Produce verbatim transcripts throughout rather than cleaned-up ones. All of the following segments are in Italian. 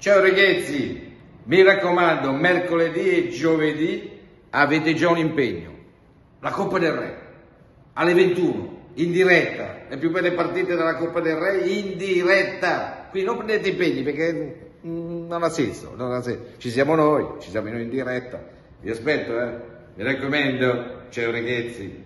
Ciao ragazzi, mi raccomando, mercoledì e giovedì avete già un impegno. La Coppa del Re, alle ventuno, in diretta. Le più belle partite della Coppa del Re in diretta. Quindi non prendete impegni perché mm, non ha senso, non ha senso. Ci siamo noi, ci siamo noi in diretta. Vi aspetto, eh. Mi raccomando, ciao ragazzi.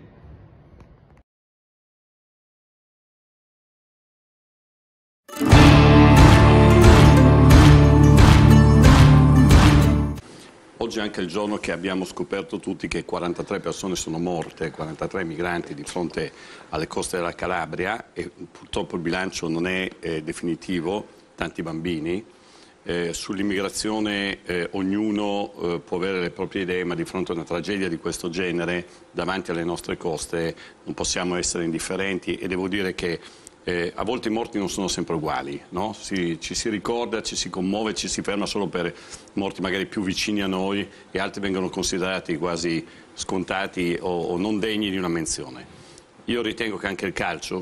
Oggi è anche il giorno che abbiamo scoperto tutti che quarantatré persone sono morte, quarantatré migranti di fronte alle coste della Calabria e purtroppo il bilancio non è eh, definitivo, tanti bambini. Eh, Sull'immigrazione eh, ognuno eh, può avere le proprie idee, ma di fronte a una tragedia di questo genere davanti alle nostre coste non possiamo essere indifferenti e devo dire che Eh, a volte i morti non sono sempre uguali, no? si, ci si ricorda, ci si commuove, ci si ferma solo per morti magari più vicini a noi e altri vengono considerati quasi scontati o, o non degni di una menzione. Io ritengo che anche il calcio,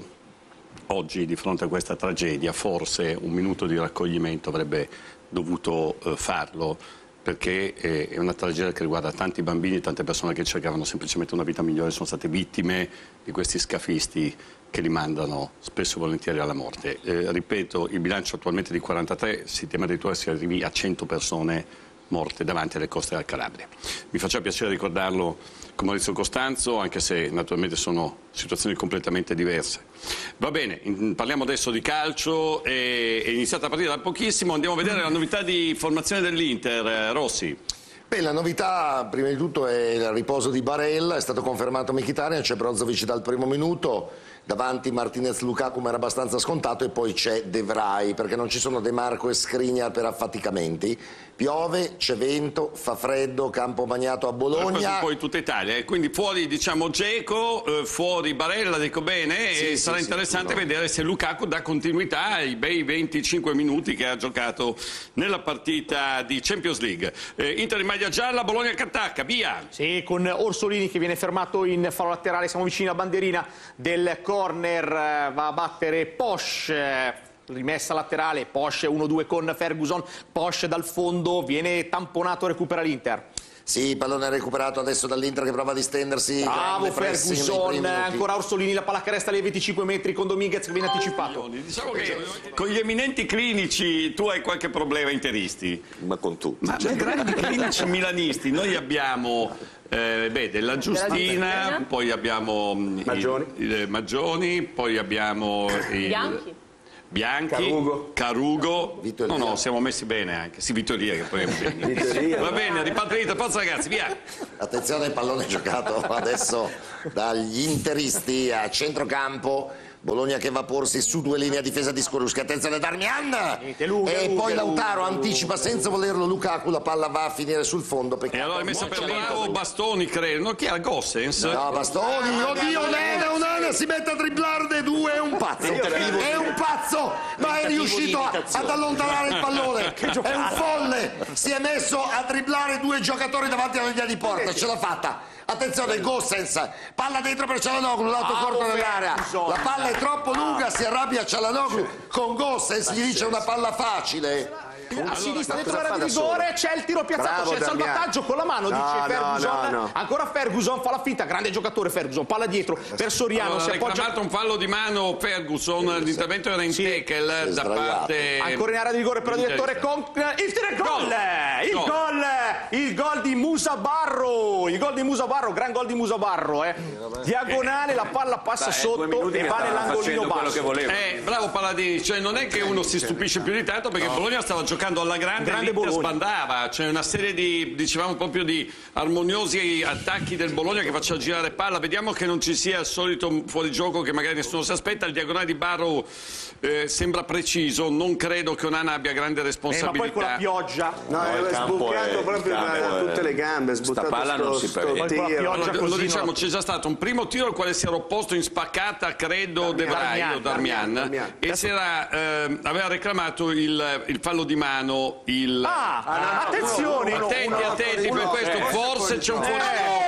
oggi di fronte a questa tragedia, forse un minuto di raccoglimento avrebbe dovuto eh, farlo, perché eh, è una tragedia che riguarda tanti bambini, tante persone che cercavano semplicemente una vita migliore, sono state vittime di questi scafisti che li mandano spesso e volentieri alla morte. Eh, ripeto, il bilancio attualmente è di quarantatré, si teme addirittura che si arrivi a cento persone morte davanti alle coste della Calabria. Mi faceva piacere ricordarlo con Maurizio Costanzo, anche se naturalmente sono situazioni completamente diverse. Va bene, in, parliamo adesso di calcio, e, è iniziata a partire da pochissimo, andiamo a vedere la novità di formazione dell'Inter. Eh, Rossi. Beh, la novità prima di tutto è il riposo di Barella, è stato confermato Mkhitaryan, c'è Brozovic dal primo minuto, davanti Martinez Lukaku ma era abbastanza scontato e poi c'è De Vrij perché non ci sono De Marco e Skriniar per affaticamenti. Piove, c'è vento, fa freddo, campo bagnato a Bologna. Poi tutta Italia, e quindi fuori diciamo Dzeko, eh, fuori Barella, dico bene, sì, e sì, sarà sì, interessante sì, no. vedere se Lukaku dà continuità ai bei venticinque minuti che ha giocato nella partita di Champions League. Eh, Inter in maglia gialla, Bologna che attacca, via! Sì, con Orsolini che viene fermato in fallo laterale, siamo vicini alla bandierina del corner, va a battere Posch. Rimessa laterale, Posch uno due con Ferguson, Posch dal fondo, viene tamponato, recupera l'Inter. Sì, pallone recuperato adesso dall'Inter che prova a distendersi. Bravo Ferguson, ancora Orsolini, la palla che resta alle venticinque metri con Dominguez che viene anticipato. Diciamo che con gli eminenti clinici tu hai qualche problema interisti. Ma con tutti. Ma cioè, grandi clinici milanisti, noi abbiamo... Eh, beh, della Giustina, poi abbiamo Maggioni, il, il, Maggioni poi abbiamo il, Bianchi. Bianchi, Carugo, Carugo. No, no, siamo messi bene anche. Sì, Vittoria che poi è bene. Va bene, ripartita, forza ragazzi, via. Attenzione, il pallone giocato adesso dagli interisti a centrocampo. Bologna che va a porsi su due linee a difesa di Skorupski, attenzione Darmian e poi Lautaro anticipa senza volerlo Lukaku, la palla va a finire sul fondo. E allora è messa per bravo Bastoni, credo, no, chi ha Gossens? No, Bastoni, oddio, Onana, Onana si mette a dribblare dei due, è un pazzo, è un pazzo, ma è riuscito ad allontanare il pallone, è un folle, si è messo a dribblare due giocatori davanti alla linea di porta, ce l'ha fatta. Attenzione, Gossens, palla dentro per Cialanoglu, l'auto corto nell'area, la palla è troppo lunga, si arrabbia Cialanoglu con Gossens, gli dice una palla facile. A sinistra dentro l'area di rigore c'è il tiro piazzato, c'è il salvataggio con la mano, no, dice Ferguson, no, no, no. ancora Ferguson fa la finta, grande giocatore Ferguson, palla dietro per Soriano, allora, si appoggia... reclamato un fallo di mano Ferguson, l'intervento era in sì, tackle da parte... Ancora in area di rigore per il direttore con il tiro e gol! Il gol! gol! Il gol di Musa Barro, il gol di Musa Barro, gran gol di Musa Barro, eh. Diagonale, la palla passa Dai, sotto e va nell'angolino basso. Eh, bravo Paladini, cioè non è che uno si stupisce più di tanto perché no. Bologna stava giocando alla grande, grande l'Inter sbandava, c'è una serie di, dicevamo proprio di armoniosi attacchi del Bologna che faceva girare palla, vediamo che non ci sia il solito fuorigioco che magari nessuno si aspetta, il diagonale di Barro eh, sembra preciso, non credo che Onana abbia grande responsabilità. Eh, ma poi con la pioggia, no, no, è sbucato proprio da tutte le gambe, sbucato sta palla non si prevede. Allora, lo diciamo, c'è già stato un primo tiro al quale si era opposto in spaccata, credo, De Vrij o Darmian, Darmian, e si era, eh, aveva reclamato il, il fallo di mano. Il... Ah, ah, attenzione! Attenti, attenti, per questo forse c'è un fuorigioco.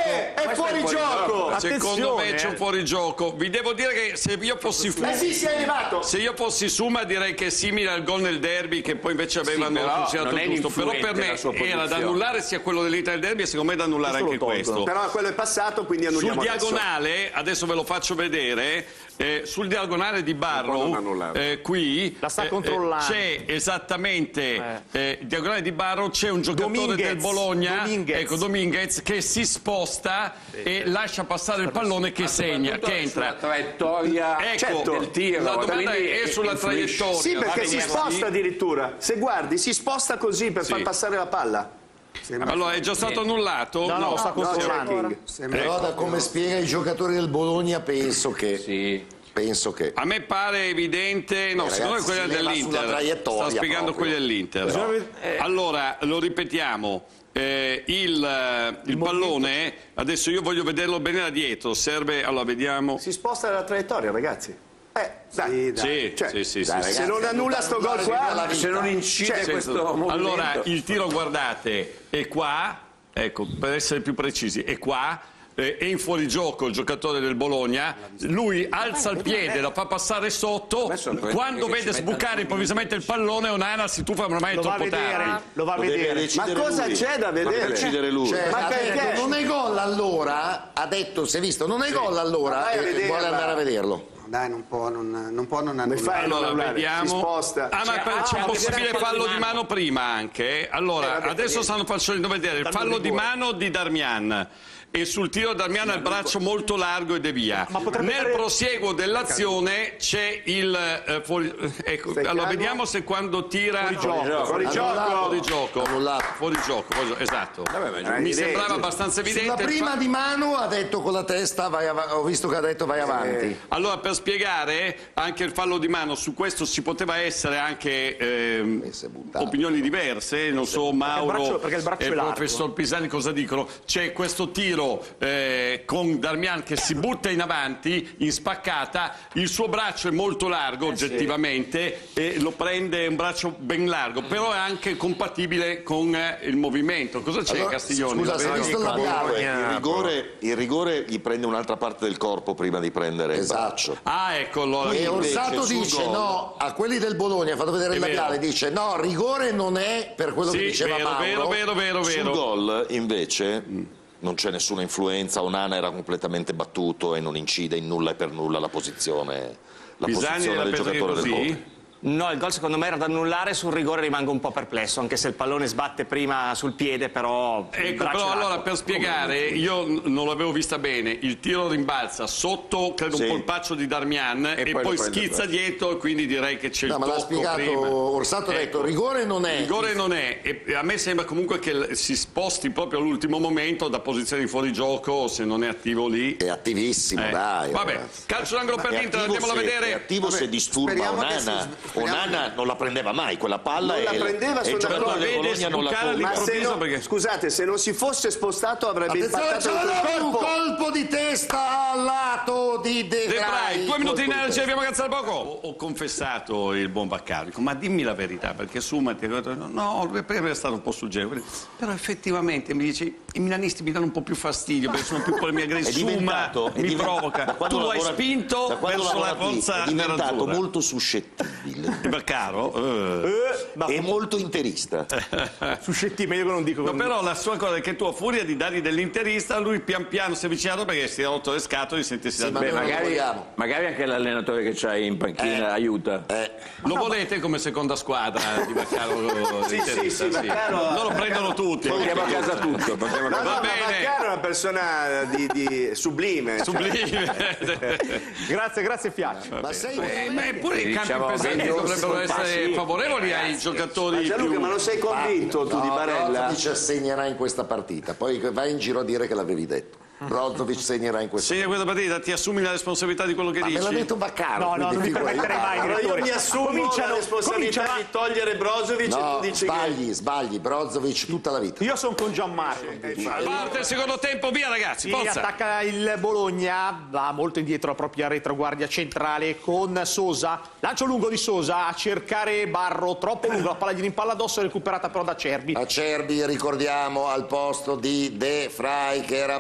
è, è fuori gioco. Secondo me c'è un eh. fuorigioco. Vi devo dire che se io fossi Fuma, Eh sì, si è elevato. se io fossi Suma direi che è simile al gol nel derby, che poi invece avevano però funzionato non è giusto. Però per influente me la sua era da posizione. annullare sia quello dell'Inter del derby e secondo me da annullare Questo anche lo tolgo. questo. Però quello è passato, quindi Sul annulliamo adesso. diagonale, adesso ve lo faccio vedere, eh, sul diagonale di Barrow, eh, qui La sta eh, controllando. c'è esattamente, eh, il diagonale di Barrow, c'è un giocatore Dominguez, del Bologna, Dominguez. ecco Dominguez, che si sposta e lascia passare il pallone che segna, che entra. La traiettoria Ecco, del tiro. la domanda quindi è sulla influisce. traiettoria. Sì, perché Va si bene, sposta sì. addirittura. Se guardi, si sposta così per Sì. far passare la palla. Allora, è già stato annullato? No, no, lo sta No, controllando. c'è Però da come spiega i giocatori del Bologna penso che... Sì. Penso che... A me pare evidente, no, Eh, secondo me ragazzi, quelli si leva sulla dell'Inter. traiettoria Sta spiegando proprio. quelli dell'Inter. Però- Allora, lo ripetiamo. eh, il, eh, il pallone, adesso io voglio vederlo bene da dietro. Serve, allora vediamo. Si sposta la traiettoria, ragazzi. Eh, dai. Sì, Cioè, sì, sì, dai, sì, Se sì. non annulla sto gol qua, Se non incide Cioè, questo Allora, movimento. il tiro, guardate, è qua, ecco, per essere più precisi, è qua. eh, È in fuorigioco il giocatore del Bologna, lui alza il piede, la fa passare sotto, quando vede sbucare improvvisamente il pallone Onana si tuffa, ormai è Lo va a troppo tardi. vedere, lo va a Lo deve vedere. ma decidere cosa lui. c'è da Lo deve vedere? decidere lui. Cioè, Ma ha perché? detto, non è gol allora, ha detto, si è visto, non è gol allora, vai a e vederla. vuole andare a vederlo. Dai, non può non, non, può non Mi annullare. fai Allora annullare, vediamo. si sposta. Ah, ma Cioè, per- ah, c'è un anche possibile vedere fallo di mano prima anche. eh? Allora, Eh, vabbè, adesso perché- stanno facendo vedere il fallo di mano di Darmian. E sul tiro Darmian ha il braccio molto largo e devia. Ma potrebbe Nel fare- prosieguo dell'azione c'è il eh, fuori... ecco, Stai allora calmo? vediamo se quando tira Fuori gioco. Fuori gioco. fuori gioco. Annullato. Fuori gioco, esatto. ma Mi è sembrava evidente. abbastanza evidente. La il prima fa- di mano ha detto con la testa, vai av- ho visto che ha detto vai avanti. Allora, per spiegare anche il fallo di mano, su questo ci poteva essere anche ehm, Messe buttate. opinioni diverse, non so Mauro braccio- perché il braccio e è il largo. professor Pisani cosa dicono. C'è questo tiro eh, con Darmian che si butta in avanti, in spaccata, il suo braccio è molto largo oggettivamente e lo prende un braccio ben largo, però è anche compatibile con eh, il movimento. Cosa c'è Allora, Castiglioni? scusa, La se hai vedi? visto il labiale? Il rigore, il rigore gli prende un'altra parte del corpo prima di prendere il Esatto. braccio. Ah, ecco allora. E Invece, Orsato sul dice gol- no, a quelli del Bologna, ha fatto vedere il È vero. labiale, dice no, rigore non è per quello che Sì, diceva vero, Mauro. vero, vero, vero, Sul vero. gol invece non c'è nessuna influenza, Onana era completamente battuto e non incide in nulla e per nulla la posizione, la Pisani posizione la del pensa che giocatore del così? Bologna. No, il gol secondo me era da annullare, sul rigore rimango un po' perplesso, anche se il pallone sbatte prima sul piede, però... il Ecco, braccio però è allora largo. per spiegare, io n- non l'avevo vista bene, il tiro rimbalza sotto, credo Sì. un polpaccio di Darmian e, poi poi, lo prende schizza il dietro e quindi direi che c'è No, il ma l'ha tocco spiegato prima. Orsato, ha detto Ecco. rigore non è. Il rigore non è, e a me sembra comunque che l- si sposti proprio all'ultimo momento da posizione di fuorigioco se non è attivo lì. È attivissimo, Eh, dai. Vabbè, ragazzi. calcio d'angolo per È l'Inter, attivo, andiamola a se, vedere. è attivo se disturba speriamo che Onana. si- speriamo Onana non la prendeva mai quella palla Non la e, prendeva, e sono il giocatore d'accordo. del Vede Bologna non la sbucare colpa. Ma se all'improvviso no- perché... scusate, se non si fosse spostato avrebbe Attenzione, impattato sul c'è un corpo. colpo di testa al lato di De De Vrij, Vrij. due minuti in Colpo di aria, ci testa. dobbiamo cazzare poco. Ho, ho confessato il buon Baccaro, dico, ma dimmi la verità, perché Suma ti ha detto no, prima è stato un po' sul gelo, però effettivamente mi dice i milanisti mi danno un po' più fastidio perché sono più con le mie aggressioni, È diventato- Suma è mi diven- provoca. da quando Tu lo hai lavora- spinto da quando verso la lavora qui, forza è diventato nerazzurra. molto suscettibile Baccaro? Eh. e molto interista. Suscettibile, meglio che non dico. No, però la sua cosa è che tu a furia di dargli dell'interista lui pian piano si è avvicinato perché si è rotto le scatole e sentirsi dal ma bene. noi non Magari, vogliamo. magari anche l'allenatore che c'hai in panchina aiuta. Eh, Lo volete come seconda squadra di Baccaro l'interista? sì, Baccaro- Non lo prendono tutti. Portiamo a casa tutto. portiamo a No, casa- no, Va ma bene. Baccaro è una persona di, di sublime. Sublime. Grazie, grazie Fiacci. ma sei Eh, ma eppure i campi Diciamo, pesanti vedi, dovrebbero ma essere sì. favorevoli ai giocatori Gianluca, più... ma non sei convinto tu di no, Barella? Brozovic segnerà in questa partita, poi vai in giro a dire che l'avevi detto. Brozovic segnerà in questa Segna questa partita, ti assumi la responsabilità di quello che Ma me dici? l'ha detto Baccaro. No, no, quindi non mi figurati. permetterei mai, Allora io direttore. mi assumo Cominciano- la responsabilità cominciano- di togliere Brozovic e No, tu dici sbagli, sbagli, Brozovic tutta la vita. Io sono con Gianmarco. Parte il secondo tempo, via ragazzi, Si forza! attacca il Bologna, va molto indietro la propria retroguardia centrale con Sosa. Lancio lungo di Sosa a cercare Barro, troppo lungo, la palla gli rimpalla addosso, recuperata però da Cerbi. Acerbi, ricordiamo, al posto di De Vrij che era ammonito.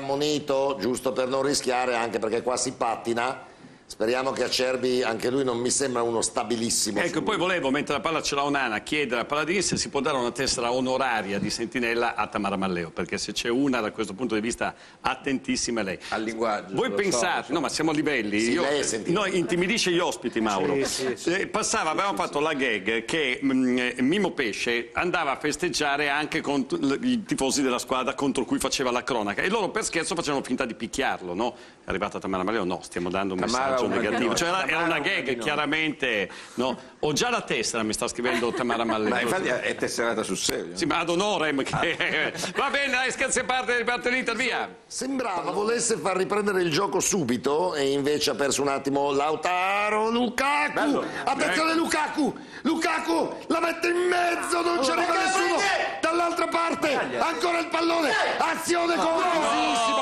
finito, giusto per non rischiare, anche perché qua si pattina. Speriamo che Acerbi, anche lui non mi sembra uno stabilissimo. Ecco, poi volevo, mentre la palla ce l'ha Onana, chiedere a Paladini se si può dare una tessera onoraria di sentinella a Tamara Malleo, perché se c'è una da questo punto di vista attentissima è lei. Al linguaggio. Voi pensate, so, no ma siamo a livelli, sì, io, lei è no, intimidisce gli ospiti Mauro. Sì, sì, sì. Eh, passava, avevamo fatto la gag che mh, Mimo Pesce andava a festeggiare anche con i tifosi della squadra contro cui faceva la cronaca e loro per scherzo facevano finta di picchiarlo, no? È arrivata Tamara Malleo, no, stiamo dando un Tamara messaggio una negativo. Cioè, era, era una Tamara gag, no. chiaramente, no? Ho già la tessera, mi sta scrivendo Tamara Malleo. Ma infatti è tesserata sul serio. Sì, ma ad onorem che... Va bene, dai, scherzi a parte, riparte l'Inter, via! Sembrava volesse far riprendere il gioco subito e invece ha perso un attimo Lautaro Lukaku. Bello. Attenzione Lukaku! Lukaku la mette in mezzo, non ci arriva nessuno dall'altra parte. Ancora il pallone. Azione confusissima.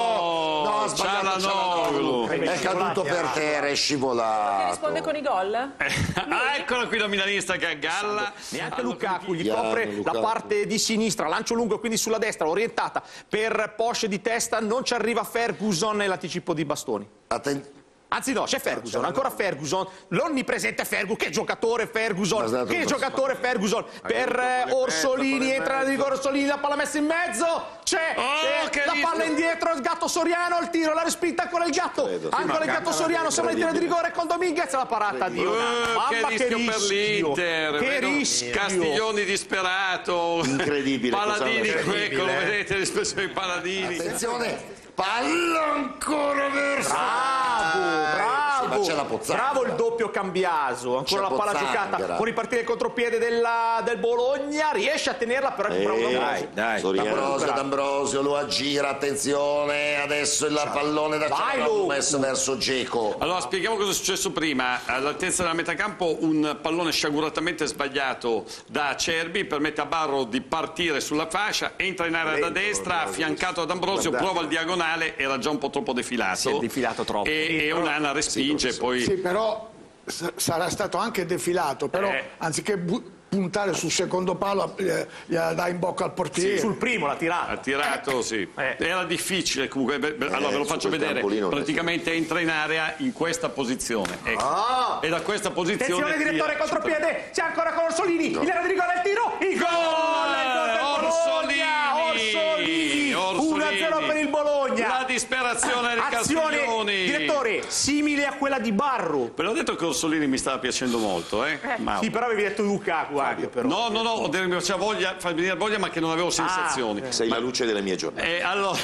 No! No, ha sbagliato Cialanoglu. È caduto per terra, è scivolato. Risponde con i gol? Ah, eccola qui la milanista che aggalla. Neanche Lukaku gli copre la parte di sinistra, lancio lungo quindi sulla destra, orientata per Porsche di testa, non ci arriva Ferguson e l'anticipo di Bastoni. Attenzione. Anzi no, c'è Ferguson, ancora Ferguson, l'onnipresente Ferguson, che giocatore Ferguson, che giocatore Ferguson, per eh, Orsolini, entra nel rigore Orsolini, la palla messa in mezzo, c'è, Oh, che la rischio. palla indietro, il gatto Soriano, il tiro, la respinta ancora il gatto, ancora il gatto Soriano, siamo in tiro di rigore con Dominguez, la parata di Onana. Uh, che Mamma rischio, che per rischio, l'Inter, che vedo rischio. Castiglioni disperato, Incredibile, Paladini, cosa ecco, lo vedete l'espressione dei Paladini. Attenzione, palla ancora verso. Bravo, bravo. Ma c'è la Pozzanghera. Bravo il doppio Cambiaso, ancora C'è la palla Pozzanghera. giocata, può ripartire il contropiede della, del Bologna, riesce a tenerla però è bravo Dai, dai. D'Ambrosio, D'Ambrosio lo aggira, attenzione, adesso il pallone da Vai, Cialanoglu Lu. messo verso Dzeko. Allora spieghiamo cosa è successo prima. All'altezza della metacampo un pallone sciaguratamente sbagliato da Acerbi permette a Barro di partire sulla fascia, entra in area da destra, affiancato da D'Ambrosio, prova il diagonale, era già un po' troppo defilato. Si è defilato troppo. E, e Onana respinge, poi... Sì, però s- sarà stato anche defilato, però Eh. anziché bu- puntare sul secondo palo eh, gliela dà in bocca al portiere. sul primo, l'ha tirata. Ha tirato, sì. Eh. Era difficile comunque. Beh, beh, allora ve lo su faccio quel vedere. trampolino Praticamente entra in area in questa posizione. Ecco. E da questa posizione. Attenzione direttore, tira- contropiede, c'è ancora con Orsolini, in area di rigore il tiro, il gol! Il gol del Orsolini! Bologna! Orsolini! Orsolini! uno a zero per il Bologna! La disperazione di Azione, Castiglioni. direttore, simile a quella di Barru. Ve l'ho detto che Orsolini mi stava piacendo molto, eh? Ma- Sì, però avevi detto Lukaku anche però. No, no, no, ho detto che mi faceva voglia, farmi venire voglia, ma che non avevo sensazioni. Sei la luce delle mie giornate. E allora,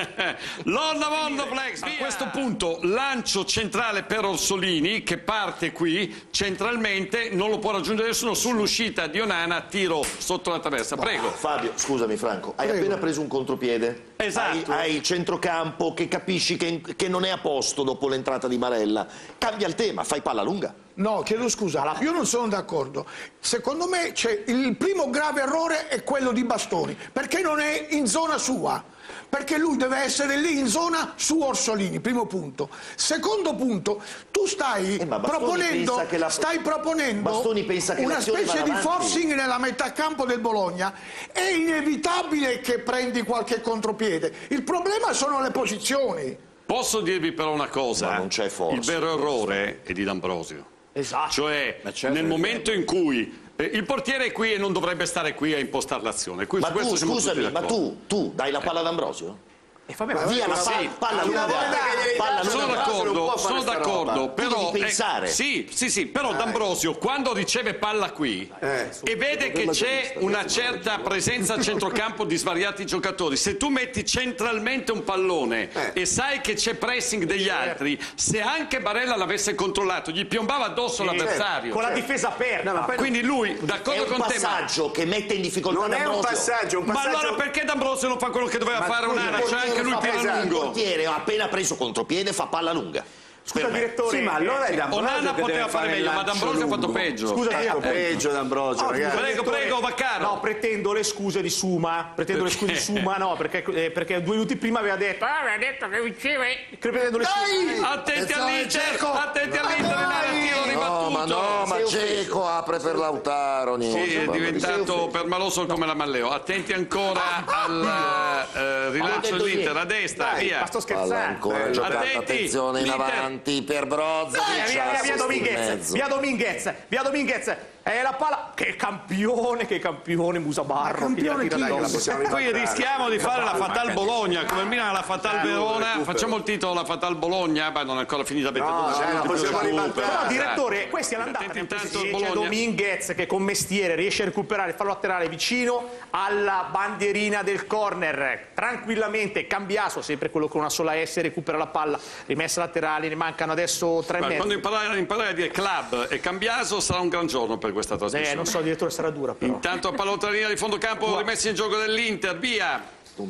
Lonna Mondoplex, a questo punto lancio centrale per Orsolini che parte qui centralmente, non lo può raggiungere nessuno, sull'uscita di Onana tiro sotto la traversa, prego. Fabio, scusami Franco, hai appena preso un contropiede. Esatto. Hai, hai il centrocampo che capisci che, che non è a posto dopo l'entrata di Barella. Cambia il tema, fai palla lunga. No, chiedo scusa, io non sono d'accordo. Secondo me c'è il primo grave errore è quello di Bastoni, perché non è in zona sua. Perché lui deve essere lì in zona su Orsolini, primo punto. Secondo punto, tu stai Eh, ma Bastoni proponendo, pensa che la- stai proponendo Bastoni pensa che una l'azione specie vada di avanti. forcing nella metà campo del Bologna. È inevitabile che prendi qualche contropiede. Il problema sono le posizioni. Posso dirvi però una cosa, Ma non c'è forza. il vero errore è di D'Ambrosio. Esatto. Cioè, certo nel che momento in cui eh, il portiere è qui e non dovrebbe stare qui a impostare l'azione. Qui Ma su tu, questo siamo tutti scusami, ma d'accordo. tu, tu dai la palla ad Ambrosio? E fa bene. Via la sì. palla, palla lunga. Palla Sono lunga. d'accordo, sono d'accordo, però devi pensare. eh, sì, sì, sì, però D'Ambrosio quando riceve palla qui e vede che c'è una certa presenza al centrocampo di svariati giocatori, se tu metti centralmente un pallone e sai che c'è pressing degli altri, se anche Barella l'avesse controllato, gli piombava addosso l'avversario. Con la difesa aperta. Quindi lui, È d'accordo un con te, ma, passaggio che mette in difficoltà Non è un D'Ambrosio. passaggio, un ma passaggio. allora perché D'Ambrosio non fa quello che doveva fare Onana? C'è anche lui il tiro Il lungo. portiere ha appena preso contropiede, fa palla lunga. Scusa Per me. direttore. Sì, ma allora è D'Ambrosio Onana che poteva deve fare fare il meglio, ma lancio D'Ambrosio ha fatto lungo. peggio. Scusa, Ecco, eh, peggio D'Ambrosio, No, ragazzi. Prego, prego, Vaccaro. No, pretendo le scuse di Suma, pretendo le scuse di Suma, no, perché, eh, perché due minuti prima aveva detto, ah, aveva detto che vinceva, eh. pretendo le scuse. Attenti Attenzione, all'Inter, Dzeko. attenti all'Inter, il tiro No, ribattuto. ma no, ma Dzeko apre per Lautaro. Niente, Sì, è guarda, diventato permaloso come la Malleo. Attenti ancora al eh, rilancio dell'Inter, a destra, Dai, via. ma sto Palla scherzando. ancora giocata, Attenti, attenzione in l'Inter. avanti per Brozovic. Via, via, via, via assist in Dominguez, mezzo. via Dominguez, via Dominguez. E la palla, che campione, che campione Musabarro. Campione che gli ha tirato chi? addosso. Qui rischiamo di fare la Fatal Bologna, come il Milan la Fatal Verona. Facciamo il titolo la Fatal Bologna, ma non è ancora finita perché No, dopo no, più possiamo recupero. ribaltare. Però, direttore, questi all'andata Attenti intanto c'è il Bologna. Dominguez che con mestiere riesce a recuperare il fallo laterale vicino alla bandierina del corner, tranquillamente. Cambiaso, sempre quello con una sola S, recupera la palla, rimessa laterale, ne mancano adesso tre e Ma mezzo. quando imparare, imparare a dire club e Cambiaso sarà un gran giorno per questa Eh, trasmissione. non so, direttore, sarà dura però. Intanto pallotteria di fondo campo, rimessa in gioco dell'Inter, via.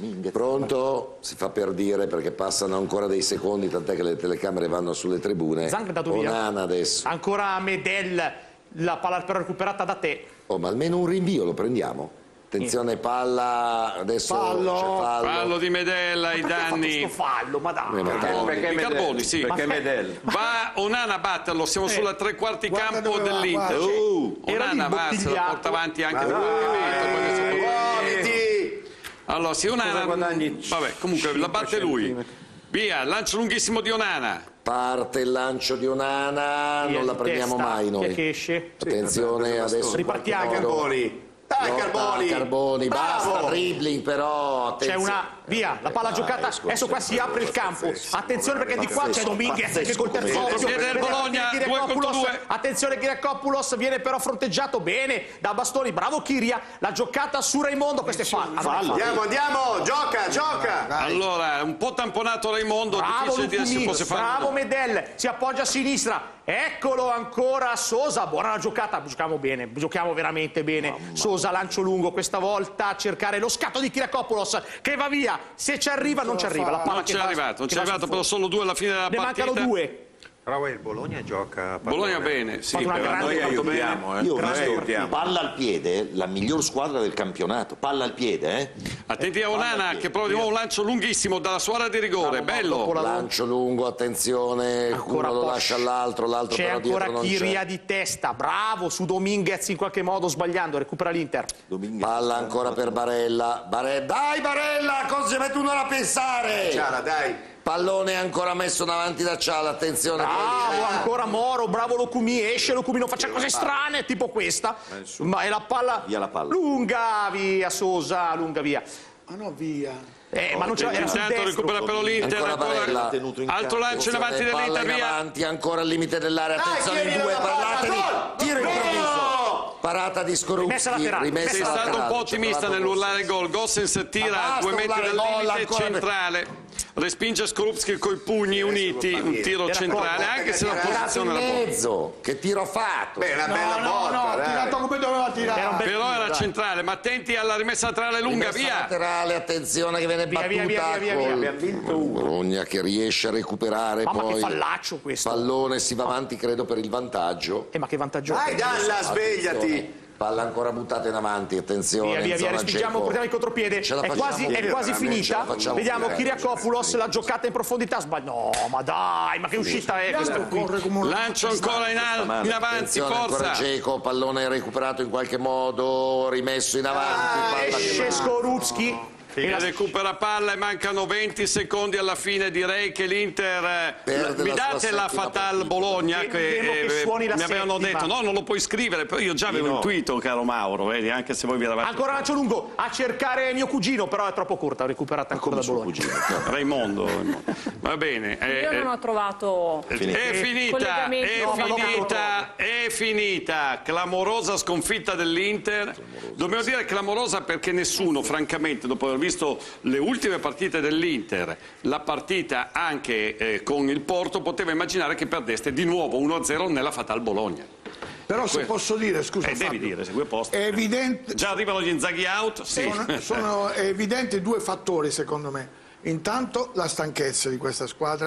Pronto? Si fa per dire perché passano ancora dei secondi, tant'è che le telecamere vanno sulle tribune. Zang è andato via. Onana adesso. Ancora Medel, la palla però recuperata da te. Oh, ma almeno un rinvio lo prendiamo. Attenzione, palla, adesso Fallo. c'è fallo. Fallo di Medella ai Perché ha fatto danni. sto fallo, ma dai. Eh, ma dai. Perché Di Medel? Carboni, sì. Perché Ma- Medel? Va Onana a batterlo, siamo sulla tre quarti Guarda campo dove va, dell'Inter. guarda. Uh, Era lì Onana va, se la imbottigliato. porta avanti anche Ma per qualche metro, poi adesso poi- Muoviti! Allora, sì, Onana. Cosa guadagni? Vabbè, comunque la batte lui. centimetri. Via, lancio lunghissimo di Onana. Parte il lancio di Onana, Via non la di prendiamo testa. mai Chi è noi. che esce? Attenzione adesso. Ripartiamo. in qualche modo. Carboni! Dai, Lotta Carboni! Carboni, basta Bravo! dribbling però. C'è attenzione. una via, la palla giocata, adesso qua si apre il campo. Attenzione perché di qua c'è Dominguez che col terzo occhio. Contropiede del Bologna, Vede due contro Kyriakopoulos. due. Attenzione, Kyriakopoulos viene però fronteggiato bene da Bastoni. Bravo Kiria, la giocata su Raimondo, questo è fallo. Ah, non è fallo. Andiamo, andiamo! Gioca, gioca! Allora, un po' tamponato Raimondo, Bravo difficile dire se Lucumino, fosse fare. bravo Medel, si appoggia a sinistra, eccolo ancora Sosa, buona la giocata, giochiamo bene, giochiamo veramente bene. Sosa lancio lungo questa volta a cercare lo scatto di Kyriakopoulos che va via, se ci arriva non ci arriva, la palla Non che c'è va- arrivato, non che c'è va arrivato, sul però fondo. solo due alla fine della Ne partita. mancano due. Però il Bologna gioca a Bologna pallone. bene, sì, Fatto una però grande noi Noi fatto bene. aiutiamo, eh. Io ho Noi visto aiutiamo. palla al piede, la miglior squadra del campionato. Palla al piede, eh? Attenti a Onana che prova di nuovo un lancio lunghissimo dalla sua area di rigore, bello. dopo la- Lancio lungo, attenzione, Ancora uno lo Posch. lascia all'altro, l'altro C'è però dietro ancora non Chiria c'è. di testa, bravo su Dominguez in qualche modo sbagliando, recupera l'Inter. Palla ancora per Barella. Bare- Dai Barella, cosa ci mette uno a pensare? Ciala, dai! Pallone ancora messo davanti da Ciala, attenzione. Bravo, ancora Moro, bravo Locumi, esce Locumi, non faccia cose strane, tipo questa. Ma è la palla, Via la palla. lunga via Sosa, lunga via. Ah no, via. Eh, ma non c'era, era sul Intanto destro. recupera però l'Inter, Ancora Barella. ancora altro lancio in avanti Attenzione, palla dell'Inter, in via. avanti, ancora al limite dell'area, attenzione tieni in due, la palla, parlatevi, gol! tiro improvviso, parata di Rimessa Skorupski, laterale, rimessa Sei rimessa stato un po' laterale, ottimista c'è provato nell'urlare gol. Gossens Ma tira basta a due metri urlare dal gol, limite ancora per- centrale. Respinge Skorupski coi pugni uniti, un tiro Era centrale, proprio- anche se la in posizione era buona. mezzo, che tiro ha fatto? Beh, una bella No, no, botta, no, ha dai. tirato come doveva tirare. Era un bel Però tiro, era dai. centrale, ma attenti alla rimessa laterale lunga, Rimessa via. laterale, attenzione che viene Via, battuta via, via, via, via, col- via. Abbiamo vinto uno. Bologna che riesce a recuperare Mamma che poi fallaccio questo. pallone, si va avanti credo per il vantaggio. Eh, ma che vantaggio. Dai, Dalla, svegliati! Attenzione, palla ancora buttata in avanti, attenzione. Via, via, in via, zona respingiamo, Dzeko. portiamo il contropiede. Ce la È facciamo quasi, è pure, quasi veramente, ce la finita. facciamo Vediamo pure. Kyriakopoulos, la giocata in profondità. Sbaglia. No, ma dai, ma che uscita è questa qui? Corre come un... Lancio ancora in, al- in avanti, Attenzione, ancora forza. Dzeko, pallone recuperato in qualche modo, rimesso in avanti. palla che- Esce Skorupski. E E la- recupera palla e mancano venti secondi alla fine. Direi che l'Inter eh, Perde mi la date sua la settima Fatal partita. Bologna che, Temo che eh, suoni la mi avevano settima. detto no, non lo puoi scrivere, però io già avevo intuito, caro Mauro, vedi, anche se voi vi eravate Ancora lancio lungo a cercare mio cugino, però è troppo corta, recuperata ancora da Bologna. Raimondo, Raimondo. Va bene, eh, Io eh, non ho trovato è finita, collegamenti. è No, ma dopo- finita, è finita, clamorosa sconfitta dell'Inter. Dobbiamo dire clamorosa perché nessuno, francamente, dopo aver visto le ultime partite dell'Inter, la partita anche eh, con il Porto, poteva immaginare che perdeste di nuovo uno a zero nella Fatal Bologna. Però se posso dire, scusa Eh, devi Fabio, dire, se due posti. è evidente, Già arrivano gli Inzaghi out, sì. sono, sono evidenti due fattori secondo me. Intanto la stanchezza di questa squadra,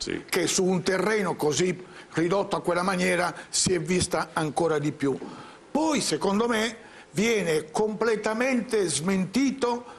Sì. che su un terreno così ridotto a quella maniera si è vista ancora di più. Poi, secondo me, viene completamente smentito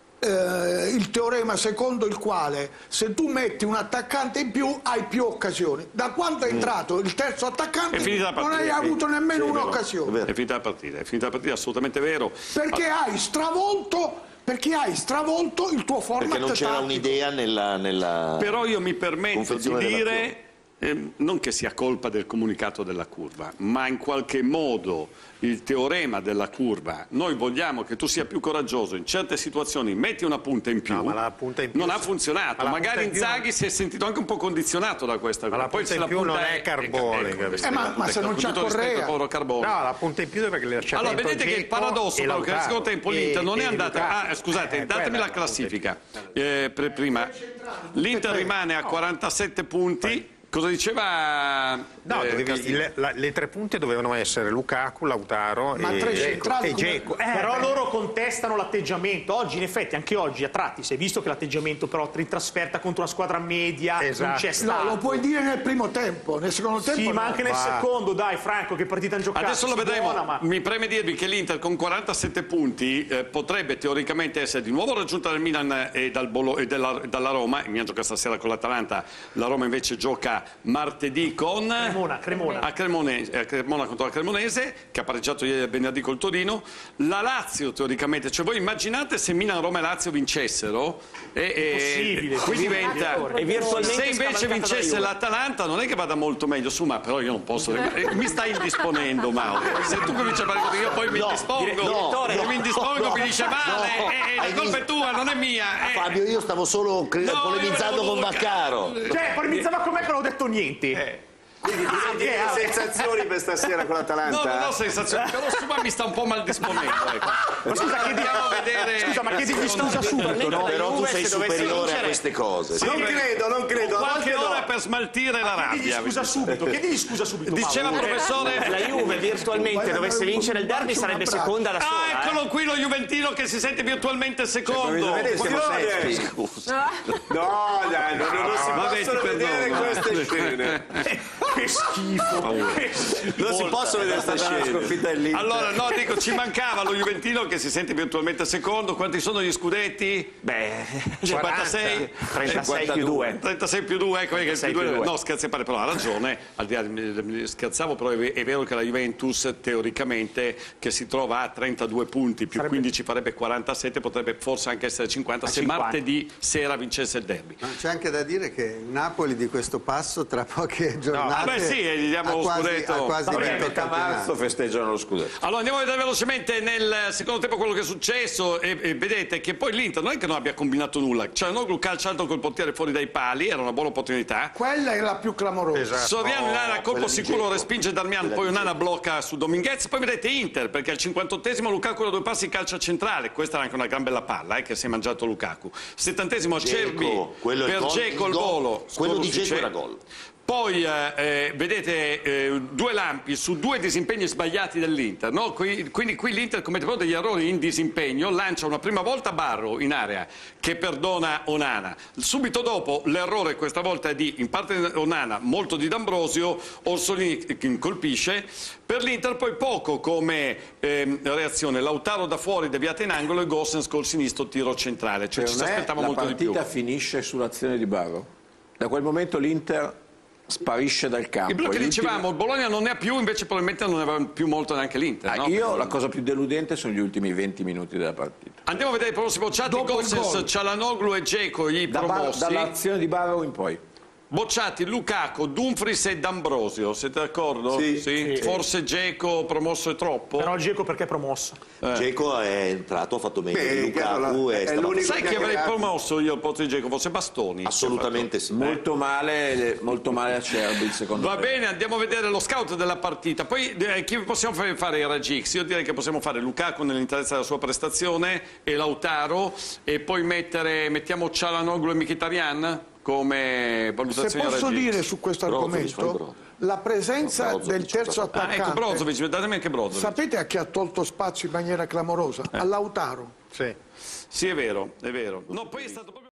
eh, il teorema secondo il quale se tu metti un attaccante in più hai più occasioni. Da quando è entrato il terzo attaccante non hai avuto nemmeno un'occasione. È finita la partita, è finita la partita, assolutamente vero. Perché hai stravolto, perché hai stravolto il tuo format Perché non c'era tattico. un'idea nella, nella Però io mi permetto di confezione della dire, eh, non che sia colpa del comunicato della curva, ma in qualche modo il teorema della curva, noi vogliamo che tu sia più coraggioso, in certe situazioni metti una punta in più, No, ma la punta in più non ha se- funzionato, ma la magari punta in più Inzaghi si è sentito anche un po' condizionato da questa Ma la Poi punta se in più non è Carbone, ecco, capito? Eh, ma- ma se non con c'ha tutto rispetto Correa. al povero Carbone. No, la punta in più è perché le lasciate Allora, dentro vedete che il Dzeko paradosso e però che nel Lautaro. secondo tempo l'Inter non E- è e andata... Lukaku. Ah, scusate, Eh, datemi quella la è la classifica. Eh, per prima, l'Inter rimane a quarantasette punti. Cosa diceva No, eh, dovevi- Castillo? le, la- le tre punte dovevano essere Lukaku, Lautaro Ma e, tre centrali e come- Dzeko. Eh, Però beh. loro contestano l'atteggiamento. Oggi, in effetti, anche oggi a tratti si è visto che l'atteggiamento però in trasferta contro una squadra media non Esatto. c'è No, stato. lo puoi dire nel primo tempo, nel secondo tempo Sì, no. ma anche nel Ma- secondo, dai Franco, che partita hanno giocato. Adesso lo si vedremo. buona, ma... Mi preme dirvi che l'Inter con quarantasette punti eh, potrebbe teoricamente essere di nuovo raggiunta dal Milan e, dal Bolo- e della- dalla Roma. Il Milan gioca stasera con l'Atalanta, la Roma invece gioca martedì con Cremona, Cremona. a Cremone- a Cremona contro la Cremonese, che ha pareggiato ieri venerdì col Torino. La Lazio teoricamente, cioè voi immaginate se Milan, Roma e Lazio vincessero e, e- Impossibile, qui diventa E virtualmente se invece scavalcata vincesse dalla Juve. l'Atalanta non è che vada molto meglio su, ma però io non posso eh, mi stai indisponendo, Mauro. Se tu cominci a fare così io poi mi No, indispongo direttore, se no, mi indispongo no, mi dice male no. e Hai la colpa è visto? tua, non è mia eh. Fabio, io stavo solo cre- No, polemizzando io con volevo- Vaccaro. Cioè, polemizzava con me che non ho detto niente. Quindi direi Ah, che ok, sensazioni per stasera con No, l'Atalanta? non ho sensazione, però su ma mi sta un po' mal disponendo, ecco. Ma scusa, chiedi... Andiamo a vedere. Scusa, ma chiedigli scusa subito, no? Però tu Juve, sei se dovesse superiore a vincere- queste cose. Non credo, non credo. a Qualche volte no. ora per smaltire la Chiedigli rabbia. scusa subito, chiedigli scusa subito. Diceva Mauro. professore La Juve virtualmente dovesse vincere il derby sarebbe seconda da sola. Ah, eh. eccolo qui lo Juventino che si sente virtualmente secondo. Vedete, siamo Guardate. sesti. No, dai, non, non si Vabbè, ti possono vedere perdono. queste scene. Che schifo. Non si possono vedere queste scene. Allora, no, dico, ci mancava lo Juventino che si sente virtualmente secondo. Quanti sono gli scudetti? Beh, cinquantasei? trentasei più due. trentasei più due, ecco che il più due. più due. No, scherzi a parte, però ha ragione. Al di là di- scherzavo, però è ve- è vero che la Juventus teoricamente che si trova a trentadue punti, più quindici farebbe quarantasette, potrebbe forse anche essere cinquanta se cinquanta. martedì sera vincesse il derby. Ma c'è anche da dire che il Napoli di questo passo tra poche giornate vabbè, sì, gli diamo ha lo quasi, scudetto. ha quasi Vabbè, vinto il Metà campionato. marzo festeggiano lo scudetto. Allora andiamo a vedere velocemente nel secondo tempo quello che è successo e, e vedete che poi l'Inter non è che non abbia combinato nulla, Cialanoglu calciato col portiere fuori dai pali, era una buona opportunità. Quella è la più clamorosa. Soriano in area, colpo quella di sicuro, Dzeko. respinge Darmian, Quella poi di Onana blocca su Dominguez, poi vedete Inter perché al cinquantottesimo Lukaku da due passi calcia centrale, questa era anche una gran bella palla eh, che si è mangiato Lukaku. settantesimo Acerbi Dzeko, quello è il per gol- Dzeko il il gol. volo. Quello di Scorsi Dzeko c'è. era gol. Poi eh, eh, vedete eh, due lampi su due disimpegni sbagliati dell'Inter, no? Qui- quindi qui l'Inter commette proprio degli errori in disimpegno, lancia una prima volta Barro in area che perdona Onana, subito dopo l'errore questa volta è di in parte Onana, molto di D'Ambrosio, Orsolini che colpisce, per l'Inter poi poco come ehm, reazione, Lautaro da fuori deviata in angolo e Gosens col sinistro tiro centrale, cioè ci si Per me aspettava la molto di più. partita finisce sull'azione di Barro. Da quel momento l'Inter sparisce dal campo. Il blu che Gli ultimi- dicevamo, il Bologna non ne ha più, invece probabilmente non ne aveva più molto neanche l'Inter. Ah, no? io la cosa più deludente sono gli ultimi venti minuti della partita. Andiamo a vedere i prossimi bocciati, Dopo il Gosens, gol. Cialanoglu e Dzeko, i Da Bar- promossi. dall'azione di Barro in poi. Bocciati Lukaku, Dumfries e D'Ambrosio, siete d'accordo? Sì. Forse Dzeko promosso è troppo? Però Dzeko perché è promosso? Dzeko è entrato, ha fatto meglio Beh, di chiaro, Lukaku è e stava- l'unico Sai che che ha avrei creato. promosso io al posto di Dzeko? Forse Bastoni. assolutamente sì. Molto male, molto male a Cerbi il secondo Va tempo. bene, andiamo a vedere lo scout della partita. Poi eh, chi possiamo fare, fare i Ragix? Io direi che possiamo fare Lukaku nell'interezza della sua prestazione e Lautaro e poi mettere, mettiamo Cialanoglu e Mkhitaryan come Se valutazione posso Ragix. dire su questo Brozovic, fai argomento, Brozovic. la presenza No, Brozovic, del terzo certo. Ah, ecco attaccante, Brozovic, datemi anche Brozovic. sapete a chi ha tolto spazio in maniera clamorosa? A Lautaro. Sì. Sì, è vero, è vero. No, poi è stato proprio